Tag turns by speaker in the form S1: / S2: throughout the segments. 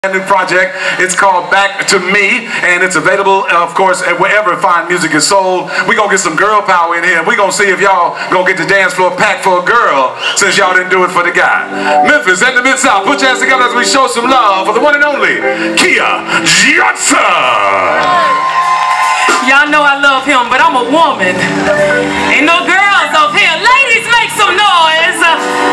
S1: New project. It's called Back to Me, and it's available, of course, wherever fine music is sold. We're gonna get some girl power in here. We're gonna see if y'all gonna get the dance floor packed for a girl, since y'all didn't do it for the guy. Memphis and the Mid-South, put your hands together as we show some love for the one and only Kia Johnson.
S2: Y'all know I love him, but I'm a woman. Ain't no girls up here. Ladies, make some noise.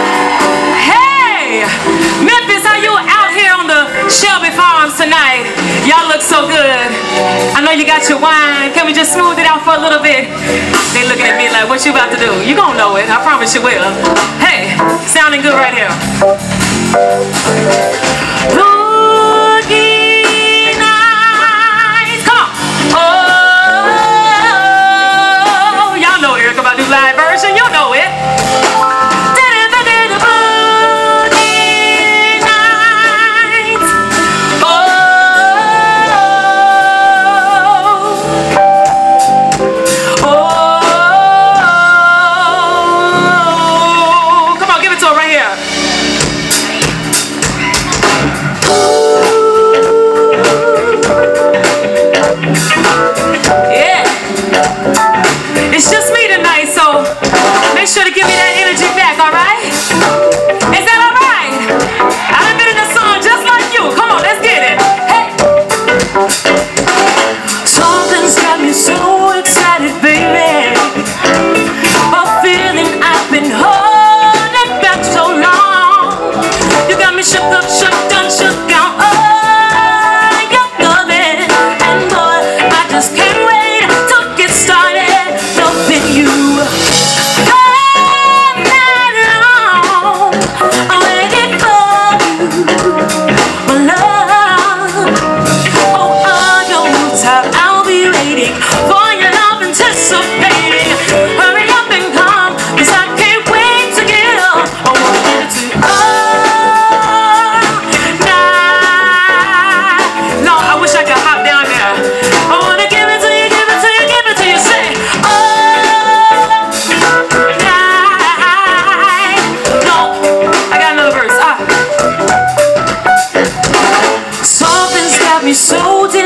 S2: Hey, Memphis, how you out here on the Shelby Farms tonight? Y'all look so good. I know you got your wine. Can we just smooth it out for a little bit? They look at me like, what you about to do? You gonna know it. I promise you will. Hey, sounding good right here. Boogie nights. Come on. Oh, y'all know Erykah Badu live version. You know it. It's just me tonight, so make sure to give me that energy back, alright? Is that alright? I done been in the song just like you. Come on, let's get it. Hey! Something's got me so excited, baby. A feeling I've been holding back so long. You got me shook up, shook down, shook out. Oh, you're loving. And boy, I just can't wait to get started. You all night long, I'm waiting for you, my love. Oh, on your rooftop, I'll be waiting for your love, anticipating. Hurry up and come, 'cause I can't wait to give. I wanna give it to you all night long. I wish I could hop down there. I wanna give it to you, give it to you, give it to you. Say, so